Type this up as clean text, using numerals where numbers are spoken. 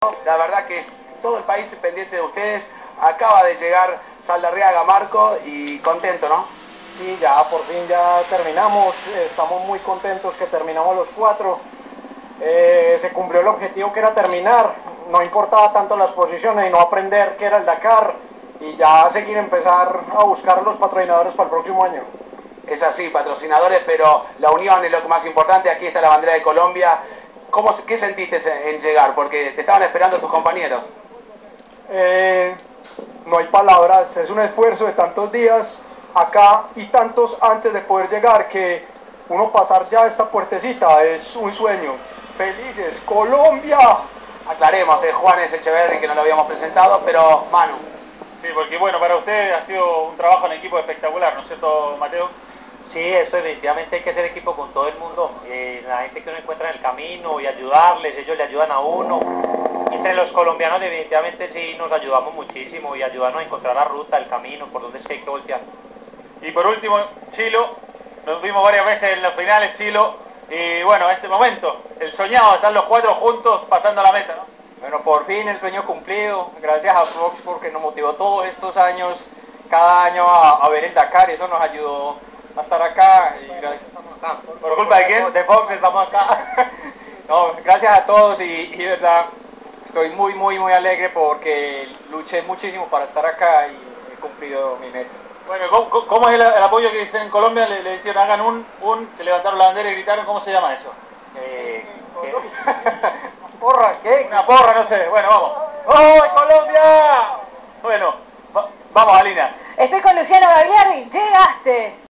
La verdad que es todo el país pendiente de ustedes. Acaba de llegar Saldarriaga, Marco, y contento, ¿no? Sí, ya por fin ya terminamos. Estamos muy contentos que terminamos los 4. Se cumplió el objetivo que era terminar. No importaba tanto las posiciones y no aprender que era el Dakar. Y ya empezar a buscar los patrocinadores para el próximo año. Es así, patrocinadores, pero la unión es lo más importante. Aquí está la bandera de Colombia. ¿Qué sentiste en llegar? Porque te estaban esperando tus compañeros. No hay palabras, es un esfuerzo de tantos días acá y tantos antes de poder llegar, que uno pasar ya esta puertecita es un sueño. Felices, Colombia. Aclaremos, Juanes Echeverri, que no lo habíamos presentado, pero Manu. Sí, porque bueno, para usted ha sido un trabajo en equipo espectacular, ¿no es cierto, Mateo? Sí, esto definitivamente hay que hacer equipo con todo el mundo, la gente que uno encuentra en el camino y ayudarles, ellos le ayudan a uno. Entre los colombianos definitivamente sí nos ayudamos muchísimo y ayudarnos a encontrar la ruta, el camino, por donde es que hay que voltear. Y por último, Chilo, nos vimos varias veces en los finales, Chilo, y bueno, este momento, el soñado, están los 4 juntos pasando la meta, ¿no? Bueno, por fin el sueño cumplido, gracias a Fox porque nos motivó todos estos años, cada año a ver el Dakar, eso nos ayudó a estar acá y gracias estamos acá. ¿Por culpa de quién? De Fox estamos acá. No, gracias a todos y verdad estoy muy alegre porque luché muchísimo para estar acá y he cumplido mi meta. Bueno, ¿cómo es el apoyo que dicen en Colombia? Le hicieron, hagan se levantaron la bandera y gritaron, ¿cómo se llama eso? Porra, ¿qué? Una porra, no sé, bueno, vamos. ¡Oh, Colombia! Bueno, vamos, Alina. Estoy con Luciano Gagliardi, llegaste.